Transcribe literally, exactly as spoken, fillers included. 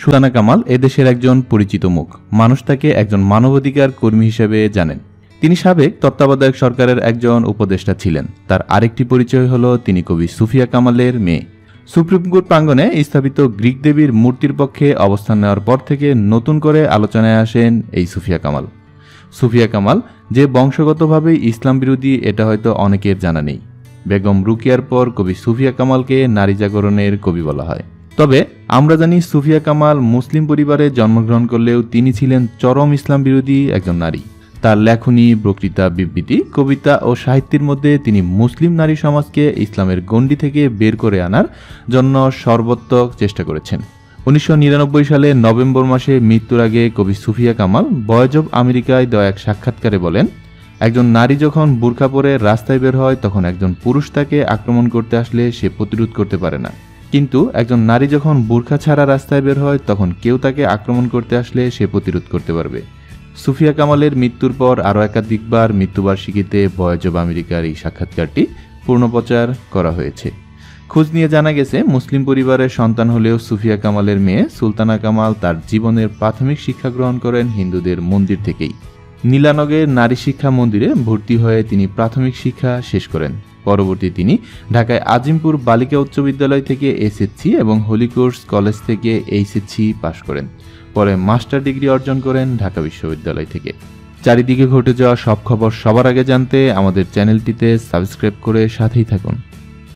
সুলতানা কামাল এদেশের একজন পরিচিত মুখ। মানুষ তাকে একজন মানবাধিকার কর্মী হিসেবে জানেন। তিনি সাবেক তত্ত্বাবধায়ক সরকারের একজন উপদেষ্টা ছিলেন। তার আরেকটি পরিচয় হল তিনি কবি সুফিয়া কামালের মেয়ে। সুপ্রিম কোর্ট প্রাঙ্গণে স্থাপিত গ্রিক দেবীর মূর্তির পক্ষে অবস্থান নেওয়ার পর থেকে নতুন করে আলোচনায় আসেন এই সুফিয়া কামাল। সুফিয়া কামাল যে বংশগতভাবে ইসলাম বিরোধী এটা হয়তো অনেকের জানা নেই। বেগম রুকিয়ার পর কবি সুফিয়া কামালকে নারী জাগরণের কবি বলা হয়। তবে আমরা জানি সুফিয়া কামাল মুসলিম পরিবারে জন্মগ্রহণ করলেও তিনি ছিলেন চরম ইসলাম বিরোধী একজন নারী। তার লেখনী, বক্তৃতা, বিবৃতি, কবিতা ও সাহিত্যের মধ্যে তিনি মুসলিম নারী সমাজকে ইসলামের গণ্ডি থেকে বের করে আনার জন্য সর্বোত্তক চেষ্টা করেছেন। উনিশশো নিরানব্বই সালে নভেম্বর মাসে মৃত্যুর আগে কবি সুফিয়া কামাল ভয়েস অব আমেরিকায় দেওয়া এক সাক্ষাৎকারে বলেন, একজন নারী যখন বুরকা পরে রাস্তায় বের হয় তখন একজন পুরুষ তাকে আক্রমণ করতে আসলে সে প্রতিরোধ করতে পারে না, কিন্তু একজন নারী যখন বুরকা ছাড়া রাস্তায় বের হয় তখন কেউ তাকে আক্রমণ করতে আসলে সে প্রতিরোধ করতে পারবে। সুফিয়া কামালের মৃত্যুর পর আরও একাধিকবার মৃত্যুবার্ষিকীতে ভয়েস অব আমেরিকার এই সাক্ষাৎকারটি পুনঃপ্রচার করা হয়েছে। খোঁজ নিয়ে জানা গেছে, মুসলিম পরিবারের সন্তান হলেও সুফিয়া কামালের মেয়ে সুলতানা কামাল তার জীবনের প্রাথমিক শিক্ষা গ্রহণ করেন হিন্দুদের মন্দির থেকেই। নীলানগের নারী শিক্ষা মন্দিরে ভর্তি হয়ে তিনি প্রাথমিক শিক্ষা শেষ করেন। পরবর্তী তিনি ঢাকায় আজিমপুর বালিকা উচ্চ বিদ্যালয় থেকে এসএসসি এবং হলিক্রস কলেজ থেকে এইচএসসি পাশ করেন। পরে মাস্টার ডিগ্রি অর্জন করেন ঢাকা বিশ্ববিদ্যালয় থেকে। চারিদিকে ঘটে যাওয়া সব খবর সবার আগে জানতে আমাদের চ্যানেলটিতে সাবস্ক্রাইব করে সাথেই থাকুন।